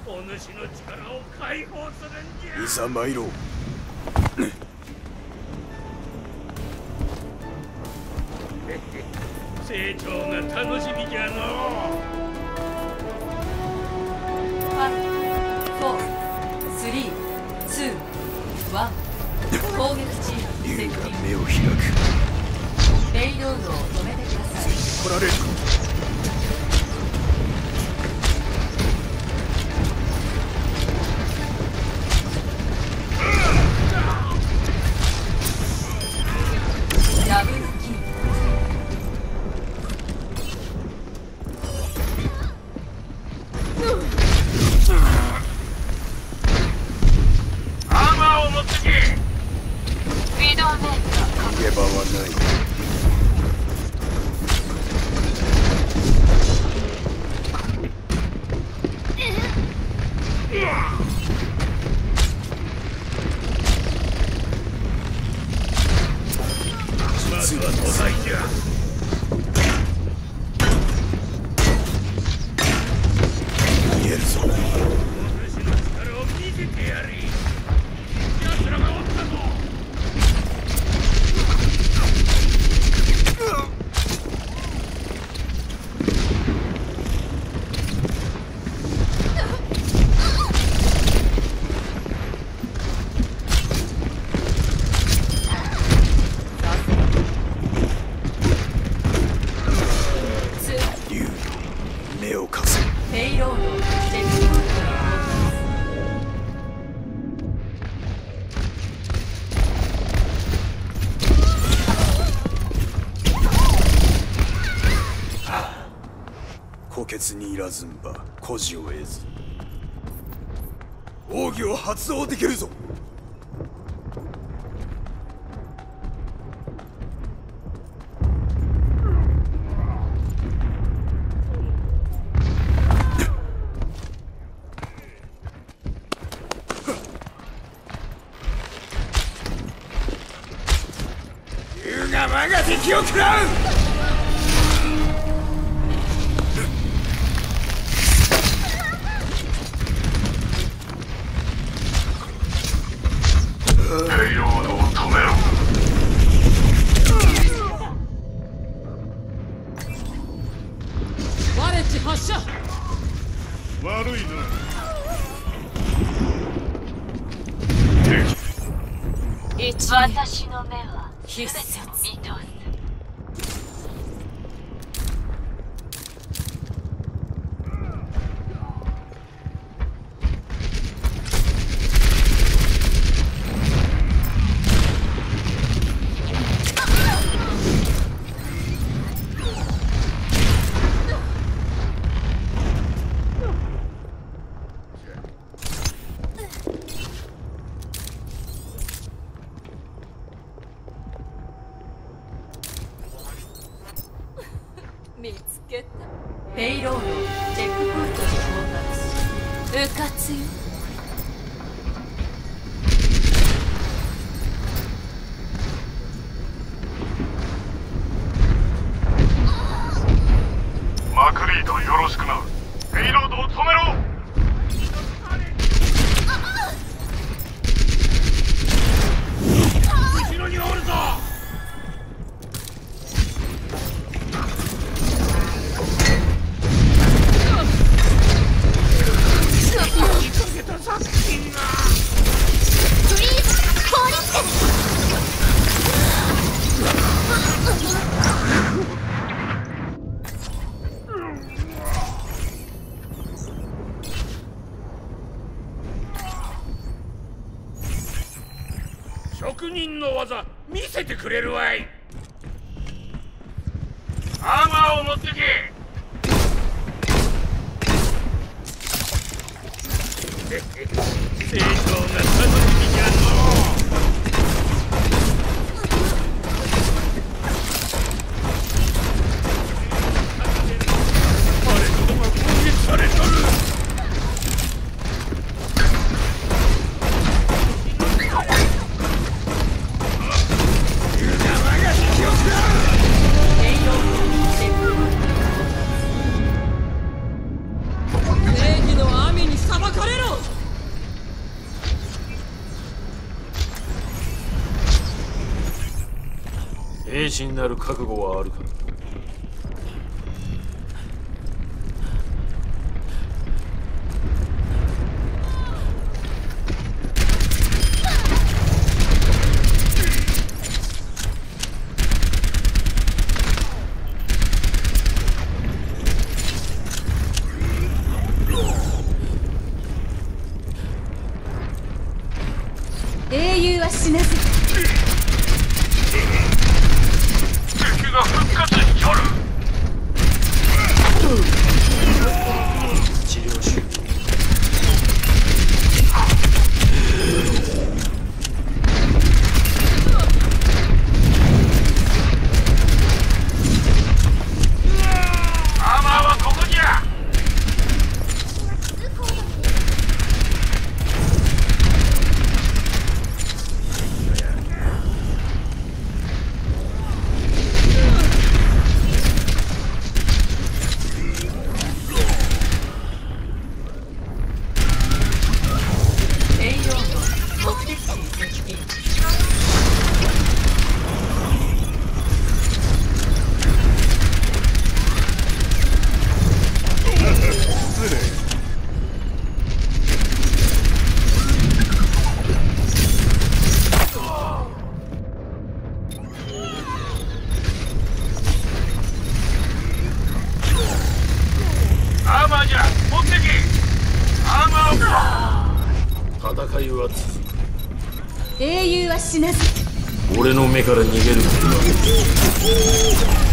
お主の力を解放するんじゃ。 いざ参ろう。 成長が楽しみじゃのう。 5、4、3、2、1。攻撃チーム接竜が近。 目を開く。 レイロードを止めてください。 来られる。 ダブルキル。 アーマーを持ってけ。 ビドメン逃げ場はない。 まずは土台じゃ。 見えるぞ。 お主の力を見せてやれ。奴らがおったぞ。 竜、目を貸せ。 ペイロードチェックポイントに到虎穴にいらずんば孤児を得ず。奥義を発動できるぞ。竜が我が敵を食らう。 ペイロードを止めろ。 ワレッジ発射。 悪いな。 私の目は必殺。見通す。見つけた。ペイロードチェックポイントに到達。うかつよ。 マクリードよろしくな。ペイロードを止めろ。後ろにおるぞ。職人の技見せてくれるわい。アーマーを持ってけ。成長が楽しみじゃのう。我のどが攻撃されとる。 正義の網に裁かれ兵士になる覚悟はあるか？ 英雄は死なず。 敵が復活しとる。治療中。アーマーはここじゃ。アーマーじゃ、持ってけ。アーマーを。戦いは続く。 英雄は死なず。 俺の目から逃げることは